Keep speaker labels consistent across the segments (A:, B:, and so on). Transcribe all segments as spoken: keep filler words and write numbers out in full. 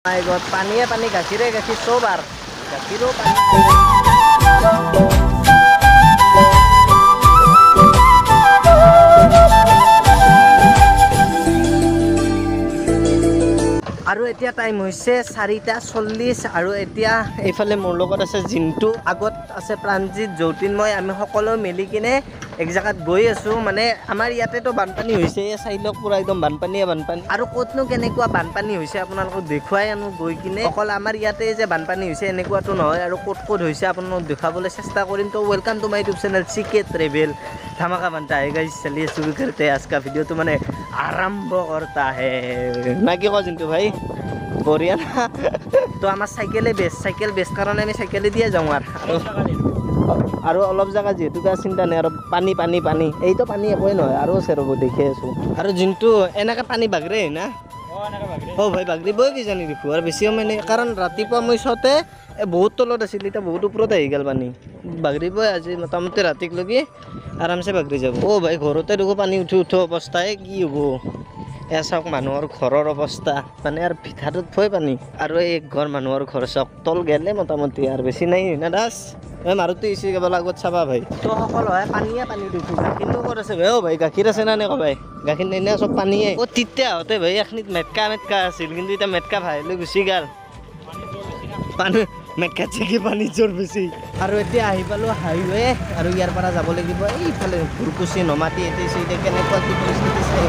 A: মাই god পানীয়ে পানী গাখীৰে গাখীৰ চব আৰু গাখীৰো পানী আৰু এতিয়া টাইম হৈছে চাৰিটা চল্লিছ আৰু এতিয়া এইফালে মোৰ লগত আছে জিন্তু আগত আছে প্ৰাণজিত জ্যোতিৰ্ময় আমি সকলো মিলি কিনে এক জেগাত গৈ আছোঁ মানে আমাৰ ইয়াতেতো বানপানী হৈছে এই চাইডক পুৰা একদম বানপানীয়ে বানপানী আৰু ক'তনো কেনেকুৱা বানপানী হৈছে আপোনালোকক দেখুৱাই আনো গৈ কিনে অকল আমাৰ ইয়াতে যে বানপানী হৈছে এনেকুৱাতো নহয় আৰু ক'ত ক'ত হৈছে আপোনালোকক দেখাবলৈ চেষ্টা কৰিম তো welcome to my YouTube channel CK travel धमाका बनता है गाइस चलिए शुरू करते हैं आज का वीडियो तो मैंने आरंभ करता है ना कि कह जिंटू भाई बढ़िया ना तो आमार साइकेले बेस्ट साइकेल बेस्ट कारण आमी साइकेले दिए जाऊँ আৰু অলপ জায়গা যেহেতু চিন্তা নাই আৰু পানী পানী পানী এইটো পানী একোৱে নহয় আৰু আছে ৰ'ব দেখি আছোঁ আৰু যোনটো এনেকৈ পানী বাগৰে না অ ভাই বাগৰিবই কিজানি দেখো আৰু বেছি সময় নাই কাৰণ ৰাতিপুৱা মই চাওঁতে বহুত তলত আছিল এতিয়া বহুত ওপৰত আহি গ'ল পানী বাগৰিবই আজি মোটামুটি ৰাতিক লগি আৰামছে বাগৰি যাব অ ভাই ঘৰতে দেখো পানী উঠি উঠো অৱস্থাই কি হ'ব এয়া চাওক মানুহৰ ঘৰৰ অৱস্থা মানে আৰু ভিতৰত থৈ পানী আৰু এই ঘৰ মানুহৰ ঘৰ চাওক তল গেলে মোটামুটি আৰু বেছি নাই না দাস এই মাৰুতি ইচি কেৱল আগত চাবা ভাই তো সকলো হয় পানীয়ে পানী দেখো গাখীৰনো ক'ত আছে ভাই অ ভাই গাখীৰ আছে না নে কবাই গাখীৰ নাই না চব পানীয়ে অ তেতিয়া হওঁতে ভাই এখনিত মেটকা মেটকা আছিল কিন্তু এতিয়া মেটকা ভাই লৈ গুচি গ'ল পানী মেটকা চেকি পানী জোৰ বেছি আৰু এতিয়া আহি পালোঁ হাইৱে আৰু ইয়াৰ পৰা যাব লাগিব এইফালে ভুৰকুচি নমাতি এতিয়া এতিয়া কেনেকুৱা কি পৰিস্থিতি চাই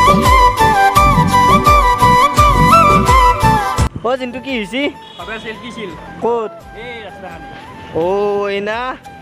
A: অ জিন্তু কি হৈছে ক'ত অ এনা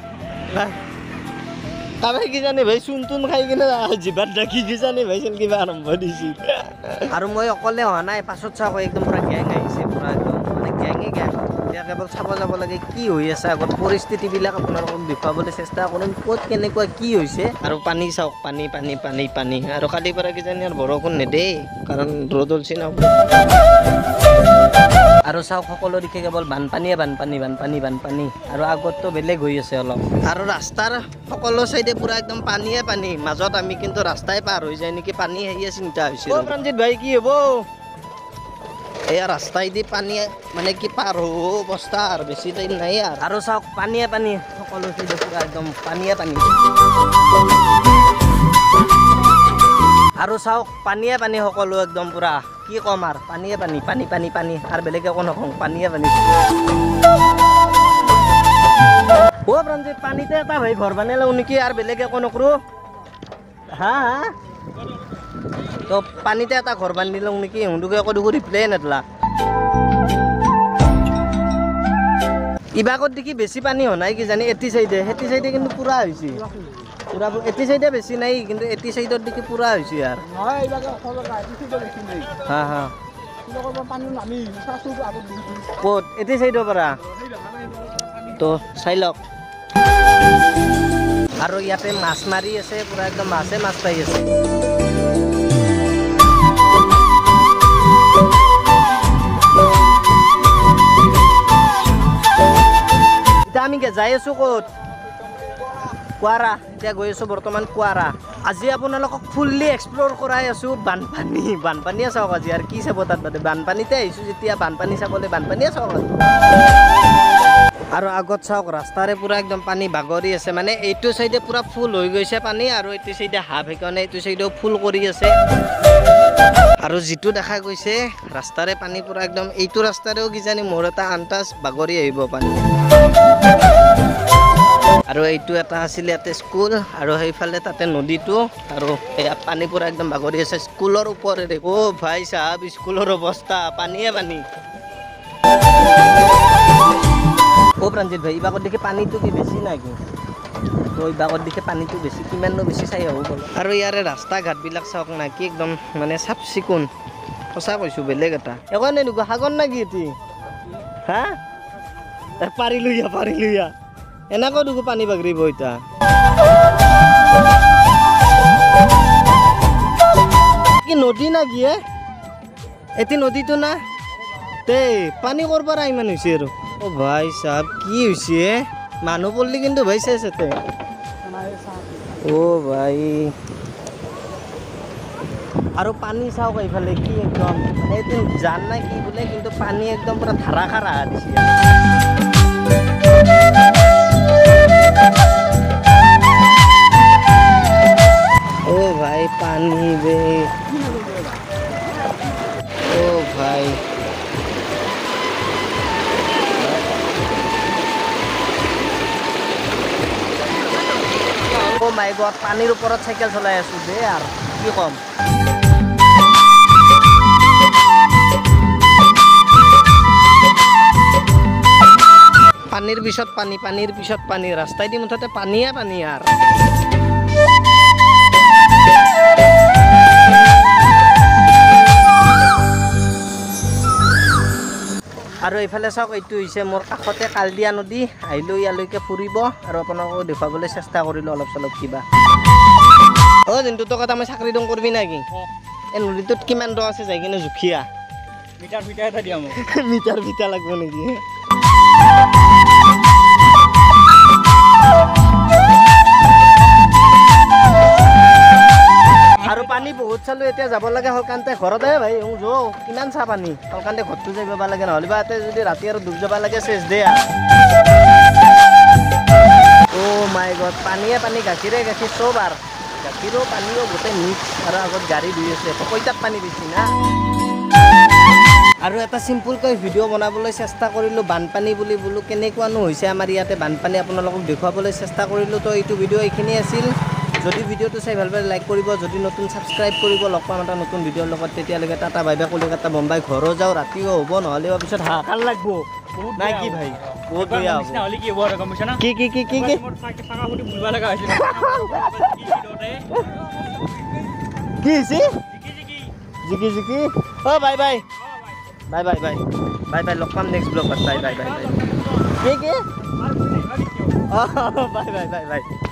A: কাবাই কিজানি ভাই চুন তুন খাই কিনে জিভাত ডাকি কিজানি ভাই চেল কিবা আৰম্ভ দিছিল আৰু মই অকলে হোৱা নাই পাছত চাওক একদম পুৰা গেং আহিছে পুৰা একদম মানে গেঙে গেং এতিয়া কেৱল চাব যাব লাগে কি হৈ আছে আগত পৰিস্থিতিবিলাক আপোনালোকক দেখুৱাবলৈ চেষ্টা কৰিম ক'ত কেনেকুৱা কি হৈছে আৰু পানী চাওক পানী পানী পানী পানী আৰু কালিৰ পৰা কিজানি আৰু বৰষুণ নেদেই কাৰণ ৰ'দ ওলছি ন আৰু চাওক সকলো দিশে কেৱল বানপানীয়ে বানপানী বানপানী বানপানী আৰু আগততো বেলেগ হৈ আছে অলপ আৰু ৰাস্তাৰ সকলো চাইডে পুৰা একদম পানীয়ে পানী মাজত আমি কিন্তু ৰাস্তাই পাৰ হৈ যায় নেকি পানী আহিয়ে চিন্তা হৈছিল অ প্ৰাণজিত ভাই কি হ'ব এয়া ৰাস্তাই দি পানী মানে কি পাৰ হ'ব অৱস্থা আৰু বেছি টাইম নাই আৰু চাওক পানীয়ে পানী সকলো চাইডে পুৰা একদম পানীয়ে পানী আৰু চাওক পানীয়ে পানী সকলো একদম পুৰা কি কম আৰু পানীয়ে পানী পানী পানী পানী আৰু বেলেগ একো নকওঁ পানীয়ে পানী অ প্ৰাণজিত পানীতে এটা ভাই ঘৰ বনাই লওঁ নেকি আৰু বেলেগ একো নকৰোঁ হা হা তো পানীতে এটা ঘৰ বান্ধি লওঁ নেকি সিহঁতকে একো দেখো ৰিপ্লাই নেদলা ইবাগত দেখি বেছি পানী হোৱা নাই কিজানি এটি চাইডে সেটি চাইডে কিন্তু পুৰা হৈছে পুৰা এটি চাইডে বেছি নাই কিন্তু এটি চাইডত দেখি পুৰা হৈছে ইয়াৰ হা হা ক'ত এটি চাইডৰ পৰা তো চাই লওক আৰু ইয়াতে মাছ মাৰি আছে পুৰা একদম মাছে মাছ পাই আছে এতিয়া আমি যাই আছোঁ ক'ত কুৱাৰা এতিয়া গৈ আছোঁ বৰ্তমান কুৱাৰা আজি আপোনালোকক ফুল্লি এক্সপ্ল'ৰ কৰাই আছোঁ বানপানী বানপানীয়ে চাওক আজি আৰু কি চাব তাত বাদে বানপানীতে আহিছোঁ যেতিয়া বানপানী চাবলৈ বানপানীয়ে চাওক আৰু আগত চাওক ৰাস্তাৰে পুৰা একদম পানী বাগৰি আছে মানে এইটো চাইডে পুৰা ফুল হৈ গৈছে পানী আৰু এইটো চাইডে হাফ সেইকাৰণে এইটো চাইডেও ফুল কৰি আছে আৰু যিটো দেখা গৈছে ৰাস্তাৰে পানী পুৰা একদম এইটো ৰাস্তাৰেও কিজানি মোৰ এটা আন্তাজ বাগৰি আহিব পানী আৰু এইটো এটা আছিল ইয়াতে স্কুল আৰু সেইফালে তাতে নদীটো আৰু এয়া পানী পুৰা একদম বাগৰি আছে স্কুলৰ ওপৰেৰে অ ভাই চাহাব স্কুলৰ অৱস্থা পানীয়ে পানী অ প্ৰাণজিত ভাই ইবাগত দেখি পানীটো কি বেছি নাই কি তো ইবাগত দেখি পানীটো বেছি কিমাননো বেছি চাই হ'ব গ'ল আৰু ইয়াৰে ৰাস্তা ঘাটবিলাক চাওক না কি একদম মানে চাফ চিকুণ সঁচা কৈছোঁ বেলেগ এটা একো নেদেখোঁ সাগৰ না কি এটি হা পাৰিলোঁ ইয়া পাৰিলোঁ ইয়া এনেকৈ দেখোঁ পানী বাগৰিব এতিয়া কি নদী না কি এটি নদীটো না তে পানী ক'ৰ পৰা ইমান হৈছে আৰু অ ভাই চাহাব কি হৈছে মানুহ পড়লি কিন্তু ভাই চাইছে ও ভাই আৰু পানী চাওক এইফালে কি একদম মানে এইটো জান নাই কি বোলে কিন্তু পানী একদম পুৰা ধাৰাসাৰ আহা দিছে ओ भाई पानी बे ओ भाई ओ माय गॉड पानीर ऊपरत साइकेल चलाई आছো दे यार কি কম পানীৰ পিছত পানী পানীৰ পিছত পানী ৰাস্তাই দি মুঠতে পানীয়ে পানী यार আৰু এইফালে চাওক এইটো হৈছে মোৰ কাষতে কালদিয়া নদী আহিলো ইয়ালৈকে ফুৰিব আৰু আপোনালোকক দেখাবলৈ চেষ্টা কৰিলো অলপ চলপ কিবা অ জিন্তু তো কথা মই চাকৰি দং কৰবি নাকি এই নদীটোত কিমান দ আছে যাই কিনে জুখিয়া মিটাৰ মিটাৰ এটা দিয়া মোক মিটাৰ ভিটা লাগব নেকি আৰু পানী বহুত চালো এতিয়া যাব লাগে হলকান্তে ঘৰতে ভাই ও যো কিমান চা পানী হলকান্তে ঘৰটো যাইবা লাগে নহলে বা এতে যদি ৰাতি আৰু ডুব যাবা লাগে চেছ দে ও মাই গড পানীয়ে পানী গাখীৰে গাখীৰ চব আর গাখীৰো পানীও গোটেই মিক্স আৰু আগত গাড়ী ধুই আছে পইতাত পানী বেছি না আৰু এটা সিম্পলকৈ ভিডিঅ' বনাবলৈ চেষ্টা কৰিলো বানপানী বুলি বোলো কেনেকুৱানো হৈছে আমাৰ ইয়াতে বানপানী আপোনালোকক দেখুৱাবলৈ চেষ্টা কৰিলো তো এইটো ভিডিঅ' এইখিনি আছিল যদি ভিডিঅ'টো চাই ভাল পালে লাইক কৰিব যদি নতুন সাবস্ক্ৰাইব কৰিব লগ পাম এটা নতুন ভিডিঅ'ৰ লগত তেতিয়ালৈকে tata bye bye Kolkata Mumbai ঘৰো যাওঁ ৰাতিও হ'ব নহ'লে পিছত হাহাকাৰ লাগব নাই কি ভাই বহুত বেয়া হ'ব কি কি কি কি কি কি হৈছে জিকি জিকি অ bye bye bye bye bye bye bye লগ পাম next ব্লগত bye bye bye bye কি কি অ বাই বাই বাই বাই